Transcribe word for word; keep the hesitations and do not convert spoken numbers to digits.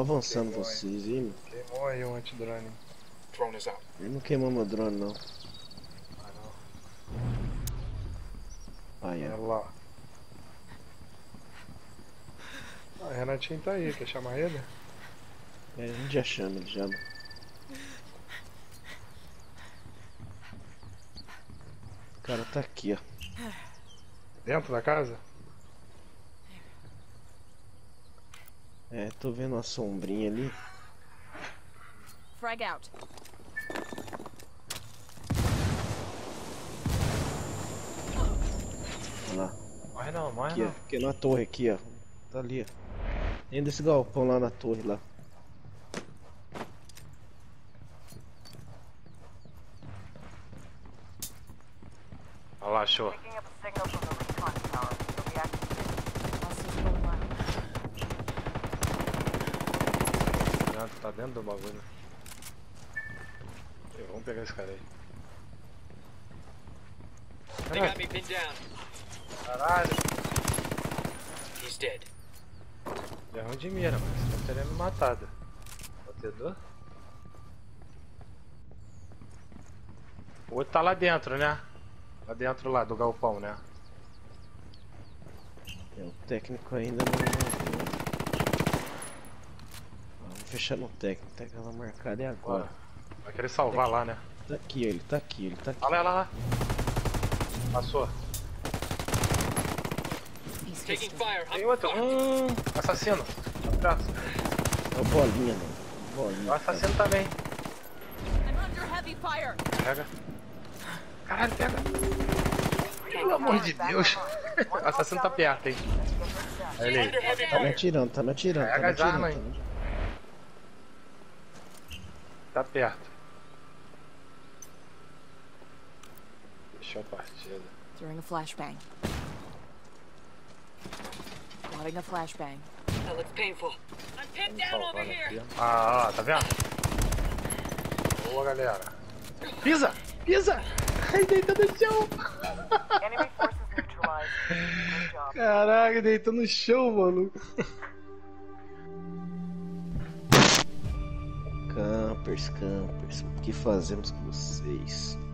avançando Queimou, vocês, hein, mano? Queimou aí um anti-drone. Drone is out. Ele não queimou meu drone, não. Ah, não. Aí, Olha ó. lá. Ah, o Renatinho tá aí, quer chamar ele? É, a gente já chama, ele já. O cara tá aqui, ó. Dentro da casa? É, tô vendo uma sombrinha ali. Frag out. Olha lá. Morre não, morre Aqui, ó. não. Aqui na torre, aqui, ó. Tá ali, ó. Dentro desse galpão lá na torre, lá. Olha lá, achou. Picking up a signal from the Recon tower. You'll be active. Hostiles rolling out. Dentro, tá dentro do bagulho. Eu, vamos pegar esse cara aí. They got me pinned down. Caralho. He's dead. É ruim de mira, mas você tá querendo me matar. Batedor? O outro tá lá dentro, né? Lá dentro lá do galpão, né? É, o técnico ainda não. Vamos fechar no técnico. O técnico vai marcar é agora. Vai querer salvar lá, né? Tá aqui, ele tá aqui, ele tá aqui. Olha lá, olha lá. Passou. He's Taking distant. fire. Tem I'm outro. fucked. Hum, assassino. Abraço. É o bolinha, mano. O Bolinha. assassino também. I'm under heavy fire. Pega. Caralho, pega. Pelo amor de Deus. O assassino tá perto, hein? Olha ele aí. Under heavy Tá me fire. atirando, tá me atirando, tá me Pega as atirando. armas, tá hein? me- Tá perto. Fechou a partida. Throwing a flashbang. Plotting a flashbang. That looks painful. I'm pinned down over Salvando here. aqui. Ah, ah, tá vendo? Boa, galera. Pisa! Pisa! Ai, deita no chão! Enemy forces neutralized. Good job. Caraca, deitou no chão, mano. Campers, campers. O que fazemos com vocês?